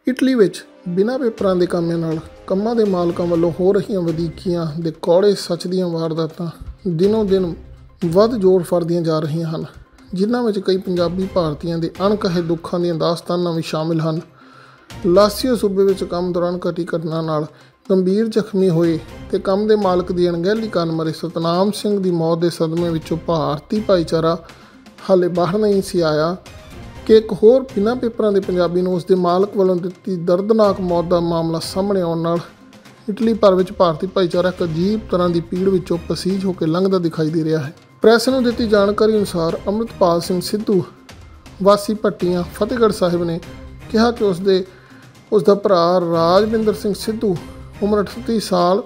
Italy ਵਿੱਚ ਬਿਨਾਂ ਪੇਪਰਾਂ ਦੇ ਕੰਮਾਂ ਦੇ ਮਾਲਕਾਂ ਵੱਲੋਂ ਹੋ ਰਹੀਆਂ ਵਧੀਕੀਆਂ ਦੇ ਕੌੜੇ ਸੱਚ ਦੀਆਂ ਵਾਰਦਾਤਾਂ ਦਿਨੋਂ ਦਿਨ ਵੱਧ ਜੋਰ ਫੜਦੀਆਂ ਜਾ ਰਹੀਆਂ ਹਨ, ਜਿਨ੍ਹਾਂ ਵਿੱਚ ਕਈ ਪੰਜਾਬੀ ਭਾਰਤੀਆਂ ਦੇ ਅਣਕਹੇ ਦੁੱਖਾਂ ਦੀਆਂ ਦਾਸਤਾਨਾਂ ਵੀ ਸ਼ਾਮਿਲ ਹਨ। ਲਾਸੀਓ ਸੂਬੇ ਵਿੱਚ ਕੰਮ ਦੌਰਾਨ ਘਟੀ ਘਟਨਾ ਨਾਲ ਗੰਭੀਰ ਜ਼ਖਮੀ ਹੋਏ ਤੇ ਕੰਮ ਦੇ ਮਾਲਕ ਦੀ ਅਣਗਹਿਲੀ ਕਾਰਨ ਮਰੇ ਸਤਨਾਮ ਸਿੰਘ ਦੀ ਮੌਤ ਦੇ ਸਦਮੇ ਵਿੱਚੋਂ ਭਾਰਤੀ ਭਾਈਚਾਰਾ ਹਾਲੇ ਬਾਹਰ ਨਹੀਂ ਸੀ ਆਇਆ ਕਿ ਇੱਕ ਹੋਰ ਬਿਨਾਂ ਪੇਪਰਾਂ ਦੇ ਪੰਜਾਬੀ ਨੂੰ ਉਸਦੇ ਮਾਲਕ ਵੱਲੋਂ ਦਿੱਤੀ ਦਰਦਨਾਕ ਮੌਤ ਦਾ ਮਾਮਲਾ ਸਾਹਮਣੇ ਆਉਣ ਨਾਲ ਇਟਲੀ ਭਰ ਵਿੱਚ ਭਾਰਤੀ ਭਾਈਚਾਰਾ ਇੱਕ ਅਜੀਬ ਤਰ੍ਹਾਂ ਦੀ ਪੀੜ ਵਿੱਚੋਂ ਪਸੀਜ ਹੋ ਕੇ ਲੰਘਦਾ ਦਿਖਾਈ ਦੇ ਰਿਹਾ ਹੈ। ਪ੍ਰੈਸ ਨੂੰ ਦਿੱਤੀ ਜਾਣਕਾਰੀ ਅਨੁਸਾਰ ਅੰਮ੍ਰਿਤਪਾਲ ਸਿੰਘ ਸਿੱਧੂ ਵਾਸੀ ਭੱਟੀਆਂ ਫਤਿਹਗੜ੍ਹ ਸਾਹਿਬ ਨੇ ਕਿਹਾ ਕਿ ਉਸਦਾ ਭਰਾ ਰਾਜਵਿੰਦਰ ਸਿੰਘ ਸਿੱਧੂ ਉਮਰ 38 ਸਾਲ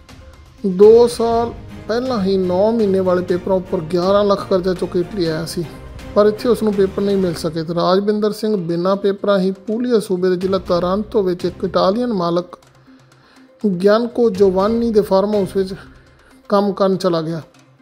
2 ਸਾਲ ਪਹਿਲਾਂ ਹੀ 9 ਮਹੀਨੇ ਵਾਲੇ ਪੇਪਰਾਂ ਉੱਪਰ 11 ਲੱਖ ਕਰਜ਼ਾ ਚੁੱਕ ਕੇ ਇਟਲੀ ਆਇਆ ਸੀ, ਪਰ ਇੱਥੇ ਉਸ ਨੂੰ ਪੇਪਰ ਨਹੀਂ ਮਿਲ ਸਕੇ ਤੇ ਰਾਜਵਿੰਦਰ ਸਿੰਘ ਬਿਨਾਂ ਪੇਪਰਾਂ ਹੀ ਪੂਲੀਆ ਸੂਬੇ ਦੇ ਜ਼ਿਲ੍ਹਾ ਤਾਰਾਂਤੋ ਵਿੱਚ ਇੱਕ ਇਟਾਲੀਅਨ ਮਾਲਕ ਗਿਆਨਕੋ ਜੋਵਾਨੀ ਦੇ ਫਾਰਮ ਹਾਊਸ ਵਿੱਚ ਕੰਮ ਕਰਨ ਚਲਾ ਗਿਆ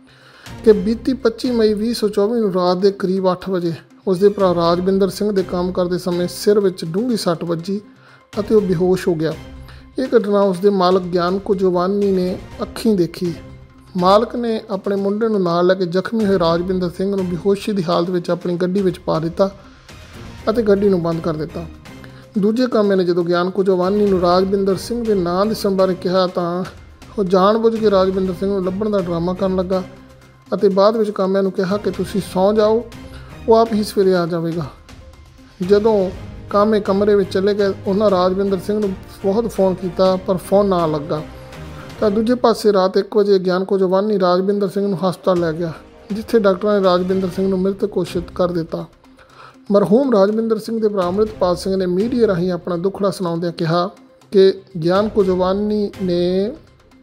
ਕਿ ਬੀਤੀ 25 ਮਈ 2024 ਨੂੰ ਰਾਤ ਦੇ ਕਰੀਬ 8 ਵਜੇ ਉਸਦੇ ਭਰਾ ਰਾਜਵਿੰਦਰ ਸਿੰਘ ਦੇ ਕੰਮ ਕਰਦੇ ਸਮੇਂ ਸਿਰ ਵਿੱਚ ਡੂੰਘੀ ਸੱਟ ਵੱਜੀ ਅਤੇ ਉਹ ਬੇਹੋਸ਼ ਹੋ ਗਿਆ। ਇਹ ਘਟਨਾ ਉਸਦੇ ਮਾਲਕ ਗਿਆਨਕੋ ਜੋਵਾਨੀ ਨੇ ਅੱਖੀਂ ਦੇਖੀ। ਮਾਲਕ ਨੇ ਆਪਣੇ ਮੁੰਡੇ ਨੂੰ ਨਾਲ ਲੈ ਕੇ ਜ਼ਖਮੀ ਹੋਏ ਰਾਜਵਿੰਦਰ ਸਿੰਘ ਨੂੰ ਬੇਹੋਸ਼ੀ ਦੀ ਹਾਲਤ ਵਿੱਚ ਆਪਣੀ ਗੱਡੀ ਵਿੱਚ ਪਾ ਦਿੱਤਾ ਅਤੇ ਗੱਡੀ ਨੂੰ ਬੰਦ ਕਰ ਦਿੱਤਾ। ਦੂਜੇ ਕਾਮੇ ਨੇ ਜਦੋਂ ਗਿਆਨਕੋ ਜੋਵਾਨੀ ਨੂੰ ਰਾਜਵਿੰਦਰ ਸਿੰਘ ਦੇ ਨਾਂ ਦੱਸਣ ਬਾਰੇ ਕਿਹਾ ਤਾਂ ਉਹ ਜਾਣਬੁੱਝ ਕੇ ਰਾਜਵਿੰਦਰ ਸਿੰਘ ਨੂੰ ਲੱਭਣ ਦਾ ਡਰਾਮਾ ਕਰਨ ਲੱਗਾ ਅਤੇ ਬਾਅਦ ਵਿੱਚ ਕਾਮਿਆਂ ਨੂੰ ਕਿਹਾ ਕਿ ਤੁਸੀਂ ਸੌਂ ਜਾਓ, ਉਹ ਆਪ ਹੀ ਸਵੇਰੇ ਆ ਜਾਵੇਗਾ। ਜਦੋਂ ਕਾਮੇ ਕਮਰੇ ਵਿੱਚ ਚਲੇ ਗਏ, ਉਹਨਾਂ ਰਾਜਵਿੰਦਰ ਸਿੰਘ ਨੂੰ ਬਹੁਤ ਫੋਨ ਕੀਤਾ ਪਰ ਫੋਨ ਨਾ ਲੱਗਾ ਤਾਂ ਦੂਜੇ ਪਾਸੇ ਰਾਤ 1 ਵਜੇ ਗਿਆਨਕੋ ਜੋਵਾਨੀ ਰਾਜਵਿੰਦਰ ਸਿੰਘ ਨੂੰ ਹਸਪਤਾਲ ਲੈ ਗਿਆ, ਜਿੱਥੇ ਡਾਕਟਰਾਂ ਨੇ ਰਾਜਵਿੰਦਰ ਸਿੰਘ ਨੂੰ ਮ੍ਰਿਤਕ ਘੋਸ਼ਿਤ ਕਰ ਦਿੱਤਾ। ਮਰਹੂਮ ਰਾਜਵਿੰਦਰ ਸਿੰਘ ਦੇ ਭਰਾ ਅੰਮ੍ਰਿਤਪਾਲ ਸਿੰਘ ਨੇ ਮੀਡੀਆ ਰਾਹੀਂ ਆਪਣਾ ਦੁੱਖੜਾ ਸੁਣਾਉਂਦਿਆਂ ਕਿਹਾ ਕਿ ਗਿਆਨਕੋ ਜੋਵਾਨੀ ਨੇ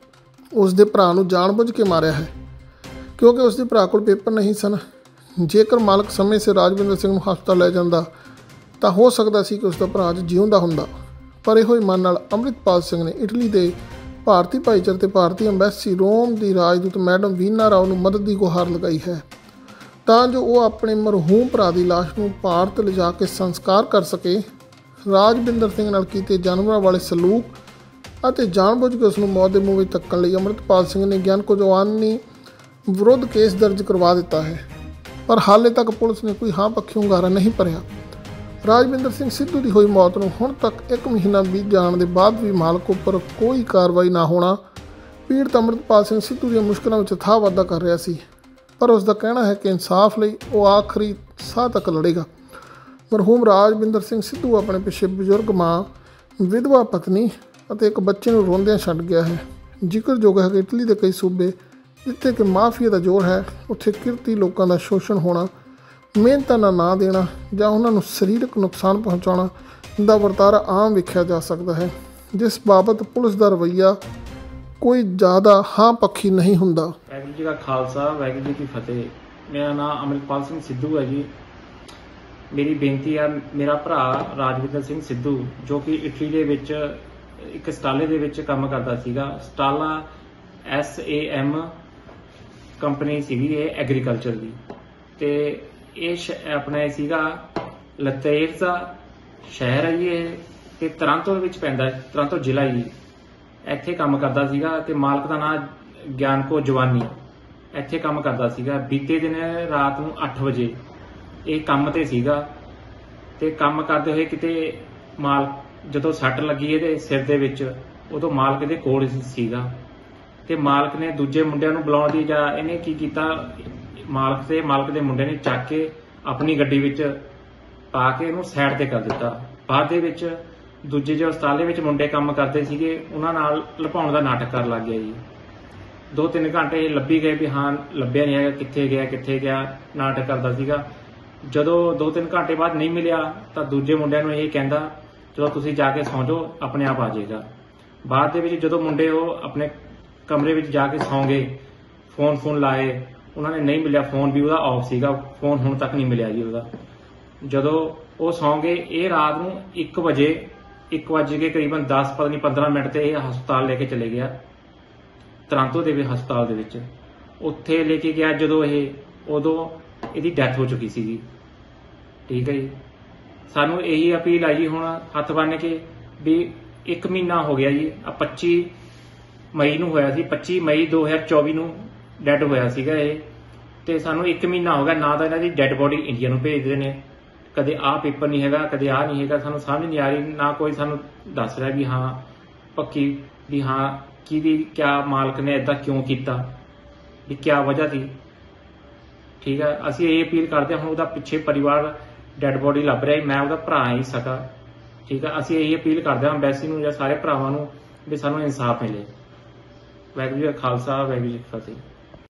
ਉਸ ਦੇ ਭਰਾ ਨੂੰ ਜਾਣਬੁੱਝ ਕੇ ਮਾਰਿਆ ਹੈ ਕਿਉਂਕਿ ਉਸ ਦੇ ਭਰਾ ਕੋਲ ਪੇਪਰ ਨਹੀਂ ਸਨ। ਜੇਕਰ ਮਾਲਕ ਸਮੇਂ ਸਿਰ ਰਾਜਵਿੰਦਰ ਸਿੰਘ ਨੂੰ ਹਸਪਤਾਲ ਲੈ ਜਾਂਦਾ ਤਾਂ ਹੋ ਸਕਦਾ ਸੀ ਕਿ ਉਸ ਦਾ ਭਰਾ ਅੱਜ ਜਿਉਂਦਾ ਹੁੰਦਾ, ਪਰ ਇਹੋ ਹੀ ਮਨ ਨਾਲ ਅੰਮ੍ਰਿਤਪਾਲ ਸਿੰਘ ਨੇ ਇਟਲੀ ਦੇ ਭਾਰਤੀ ਭਾਈਚਾਰੇ ਤੇ ਭਾਰਤੀ ਅੰਬੈਸੀ ਰੋਮ ਦੀ ਰਾਜਦੂਤ ਮੈਡਮ ਵੀਨਾ ਰਾਓ ਨੂੰ ਮਦਦ ਦੀ ਗੁਹਾਰ ਲਗਾਈ ਹੈ ਤਾਂ ਜੋ ਉਹ ਆਪਣੇ ਮਰਹੂਮ ਭਰਾ ਦੀ ਲਾਸ਼ ਨੂੰ ਭਾਰਤ ਲਿਜਾ ਕੇ ਸੰਸਕਾਰ ਕਰ ਸਕੇ। ਰਾਜਵਿੰਦਰ ਸਿੰਘ ਨਾਲ ਕੀਤੇ ਜਾਨਵਰਾਂ ਵਾਲੇ ਸਲੂਕ ਅਤੇ ਜਾਣਬੁੱਝ ਕੇ ਉਸ ਨੂੰ ਮੌਤ ਦੇ ਮੂੰਹ ਵਿੱਚ ਧੱਕਣ ਲਈ ਅੰਮ੍ਰਿਤਪਾਲ ਸਿੰਘ ਨੇ ਗਿਆਨਕੋ ਜੋਵਾਨੀ ਵਿਰੁੱਧ ਕੇਸ ਦਰਜ ਕਰਵਾ ਦਿੱਤਾ ਹੈ, ਪਰ ਹਾਲੇ ਤੱਕ ਪੁਲਿਸ ਨੇ ਕੋਈ ਹਾਂ ਪੱਖੀ ਹੁੰਗਾਰਾ ਨਹੀਂ ਭਰਿਆ। ਰਾਜਵਿੰਦਰ ਸਿੰਘ ਸਿੱਧੂ ਦੀ ਹੋਈ ਮੌਤ ਨੂੰ ਹੁਣ ਤੱਕ 1 ਮਹੀਨਾ ਬੀਤ ਜਾਣ ਦੇ ਬਾਅਦ ਵੀ ਮਾਲਕ ਉੱਪਰ ਕੋਈ ਕਾਰਵਾਈ ਨਾ ਹੋਣਾ ਪੀੜਤ ਅੰਮ੍ਰਿਤਪਾਲ ਸਿੰਘ ਸਿੱਧੂ ਦੀਆਂ ਮੁਸ਼ਕਲਾਂ ਵਿੱਚ ਥਾਂ ਵਾਧਾ ਕਰ ਰਿਹਾ ਸੀ, ਪਰ ਉਸ ਦਾ ਕਹਿਣਾ ਹੈ ਕਿ ਇਨਸਾਫ ਲਈ ਉਹ ਆਖਰੀ ਸਾਹ ਤੱਕ ਲੜੇਗਾ। ਮਰਹੂਮ ਰਾਜਵਿੰਦਰ ਸਿੰਘ ਸਿੱਧੂ ਆਪਣੇ ਪਿੱਛੇ ਬਜ਼ੁਰਗ ਮਾਂ, ਵਿਧਵਾ ਪਤਨੀ ਅਤੇ ਇੱਕ ਬੱਚੇ ਨੂੰ ਰੋਂਦਿਆਂ ਛੱਡ ਗਿਆ ਹੈ। ਜ਼ਿਕਰਯੋਗ ਹੈ ਕਿ ਇਟਲੀ ਦੇ ਕਈ ਸੂਬੇ ਜਿੱਥੇ ਕਿ ਮਾਫੀਆ ਦਾ ਜ਼ੋਰ ਹੈ, ਉੱਥੇ ਕਿਰਤੀ ਲੋਕਾਂ ਦਾ ਸ਼ੋਸ਼ਣ ਹੋਣਾ, ਮਿਹਨਤਾਂ ਦਾ ਨਾ ਦੇਣਾ ਜਾਂ ਉਹਨਾਂ ਨੂੰ ਸਰੀਰਕ ਨੁਕਸਾਨ ਪਹੁੰਚਾਉਣਾ ਦਾ ਵਰਤਾਰਾ ਆਮ ਵੇਖਿਆ ਜਾ ਸਕਦਾ ਹੈ, ਜਿਸ ਬਾਬਤ ਪੁਲਿਸ ਦਾ ਰਵੱਈਆ ਕੋਈ ਜ਼ਿਆਦਾ ਹਾਂ ਪੱਖੀ ਨਹੀਂ ਹੁੰਦਾ। ਵਾਹਿਗੁਰੂ ਜੀ ਦਾ ਖਾਲਸਾ, ਵਾਹਿਗੁਰੂ ਜੀ ਕੀ ਫਤਿਹ। ਮੇਰਾ ਨਾਮ ਅੰਮ੍ਰਿਤਪਾਲ ਸਿੰਘ ਸਿੱਧੂ ਹੈ ਜੀ। ਮੇਰੀ ਬੇਨਤੀ ਹੈ, ਮੇਰਾ ਭਰਾ ਰਾਜਵਿੰਦਰ ਸਿੰਘ ਸਿੱਧੂ ਜੋ ਕਿ ਇਟਲੀ ਦੇ ਵਿੱਚ ਇੱਕ ਸਟਾਲੇ ਦੇ ਵਿੱਚ ਕੰਮ ਕਰਦਾ ਸੀਗਾ। ਸਟਾਲਾ SAM ਕੰਪਨੀ ਸੀਗੀ ਇਹ ਐਗਰੀਕਲਚਰ ਦੀ, ਤੇ ਇਹ ਆਪਣਾ ਸੀਗਾ ਲਤੇਰਜ਼ਾ ਸ਼ਹਿਰ ਹੈ ਜੀ ਇਹ, ਤੇ ਤਰਾਂਤੋ ਵਿੱਚ ਪੈਂਦਾ, ਤਰਾਂਤੋ ਜ਼ਿਲ੍ਹਾ ਜੀ। ਇੱਥੇ ਕੰਮ ਕਰਦਾ ਸੀਗਾ ਤੇ ਮਾਲਕ ਦਾ ਨਾਮ ਗਿਆਨਕੋ ਜੋਵਾਨੀ, ਇੱਥੇ ਕੰਮ ਕਰਦਾ ਸੀਗਾ। ਬੀਤੇ ਦਿਨ ਰਾਤ ਨੂੰ 8 ਵਜੇ ਇਹ ਕੰਮ ਤੇ ਸੀਗਾ ਤੇ ਕੰਮ ਕਰਦੇ ਹੋਏ ਕਿਤੇ ਜਦੋਂ ਸੱਟ ਲੱਗੀ ਇਹਦੇ ਸਿਰ ਦੇ ਵਿੱਚ, ਉਦੋਂ ਮਾਲਕ ਦੇ ਕੋਲ ਸੀਗਾ ਤੇ ਮਾਲਕ ਨੇ ਦੂਜੇ ਮੁੰਡਿਆਂ ਨੂੰ ਬੁਲਾਉਣ ਦੀ ਜਾਂ ਇਹਨੇ ਕੀ ਕੀਤਾ, ਮਾਲਕ ਦੇ ਮੁੰਡੇ ਨੇ ਚੱਕ ਕੇ ਆਪਣੀ ਗੱਡੀ ਵਿੱਚ ਪਾ ਕੇ ਇਹਨੂੰ ਸਾਈਡ ਤੇ ਕਰ ਦਿੱਤਾ। ਬਾਅਦ ਦੇ ਵਿੱਚ ਦੂਜੇ ਜੋ ਹਸਪਤਾਲੇ ਵਿੱਚ ਮੁੰਡੇ ਕੰਮ ਕਰਦੇ ਸੀਗੇ ਉਹਨਾਂ ਨਾਲ ਲੁਕਾਉਣ ਦਾ ਨਾਟਕ ਕਰਨ ਲੱਗ ਗਿਆ ਜੀ। 2-3 ਘੰਟੇ ਲੱਭੀ ਗਏ ਵੀ ਹਾਂ ਲੱਭਿਆ ਨਹੀਂ ਹੈਗਾ, ਕਿੱਥੇ ਗਿਆ ਨਾਟਕ ਕਰਦਾ ਸੀਗਾ। ਜਦੋਂ 2-3 ਘੰਟੇ ਬਾਅਦ ਨਹੀਂ ਮਿਲਿਆ ਤਾਂ ਦੂਜੇ ਮੁੰਡਿਆਂ ਨੂੰ ਇਹ ਕਹਿੰਦਾ ਚਲੋ ਤੁਸੀਂ ਜਾ ਕੇ ਸੌਂ ਜਾਓ, ਆਪਣੇ ਆਪ ਆ ਜਾਏਗਾ। ਬਾਅਦ ਦੇ ਵਿੱਚ ਜਦੋਂ ਮੁੰਡੇ ਉਹ ਆਪਣੇ ਕਮਰੇ ਵਿੱਚ ਜਾ ਕੇ ਸੌਂ ਗਏ, ਫੋਨ ਲਾਏ, ਉਹਨਾਂ ਨੇ ਨਹੀਂ ਮਿਲਿਆ। ਫੋਨ ਵੀ ਉਹਦਾ ਆਫ ਸੀਗਾ, ਫੋਨ ਹੁਣ ਤੱਕ ਨਹੀਂ ਮਿਲਿਆ ਜੀ ਉਹਦਾ। ਜਦੋਂ ਉਹ ਸੌਂ ਗਏ, ਇਹ ਰਾਤ ਨੂੰ 1 ਵਜੇ ਕੇ ਕਰੀਬਨ 10 ਪਤਾ ਨਹੀਂ 15 ਮਿੰਟ ਤੇ ਇਹ ਹਸਪਤਾਲ ਲੈ ਕੇ ਚਲੇ ਗਿਆ, ਤਰਾਂਤੋ ਦੇ ਹਸਪਤਾਲ ਦੇ ਵਿੱਚ। ਉੱਥੇ ਲੈ ਕੇ ਗਿਆ ਜਦੋਂ ਉਦੋਂ ਇਹਦੀ ਡੈਥ ਹੋ ਚੁੱਕੀ ਸੀਗੀ। ਠੀਕ ਹੈ ਜੀ। ਸਾਨੂੰ ਇਹੀ ਅਪੀਲ ਆ ਜੀ ਹੁਣ ਹੱਥ ਬੰਨ੍ਹ ਕੇ ਵੀ 1 ਮਹੀਨਾ ਹੋ ਗਿਆ ਜੀ। 25 ਮਈ ਨੂੰ ਹੋਇਆ ਸੀ, 25 ਮਈ 2024 ਨੂੰ ਡੈਡ ਹੋਇਆ ਸੀਗਾ ਇਹ, ਤੇ ਸਾਨੂੰ 1 ਮਹੀਨਾ ਹੋ ਗਿਆ ਨਾ ਤਾਂ ਇਹਨਾਂ ਦੀ ਡੈਡ ਬੋਡੀ ਇੰਡੀਆ ਨੂੰ ਭੇਜਦੇ ਨੇ, ਕਦੇ ਆਹ ਪੇਪਰ ਨਹੀਂ ਹੈਗਾ, ਕਦੇ ਆਹ ਨਹੀਂ ਹੈਗਾ। ਸਾਨੂੰ ਸਮਝ ਨਹੀਂ ਆ ਰਹੀ, ਨਾ ਕੋਈ ਸਾਨੂੰ ਦੱਸ ਰਿਹਾ ਵੀ ਹਾਂ ਪੱਕੀ ਵੀ ਹਾਂ ਕਿਹਦੀ ਕਿਆ ਮਾਲਕ ਨੇ ਇਦਾਂ ਕਿਉਂ ਕੀਤਾ, ਵੀ ਕਿਆ ਵਜ੍ਹਾ ਸੀ। ਠੀਕ ਹੈ, ਅਸੀਂ ਇਹ ਅਪੀਲ ਕਰਦੇ ਹਾਂ। ਹੁਣ ਉਹਦਾ ਪਿੱਛੇ ਪਰਿਵਾਰ ਡੈਡ ਬੋਡੀ ਲੱਭ ਰਿਹਾ, ਮੈਂ ਉਹਦਾ ਭਰਾ ਹੀ ਸਕਾ। ਠੀਕ ਹੈ, ਅਸੀਂ ਇਹ ਅਪੀਲ ਕਰਦੇ ਹਾਂ ਅੰਬੈਸੀ ਨੂੰ ਜਾਂ ਸਾਰੇ ਭਰਾਵਾਂ ਨੂੰ ਵੀ ਸਾਨੂੰ ਇਨਸਾਫ ਮਿਲੇ। ਵਾਹਿਗੁਰੂ ਜੀ ਕਾ ਖਾਲਸਾ, ਵਾਹਿਗੁਰੂ ਜੀ ਕੀ ਫਤਿਹ।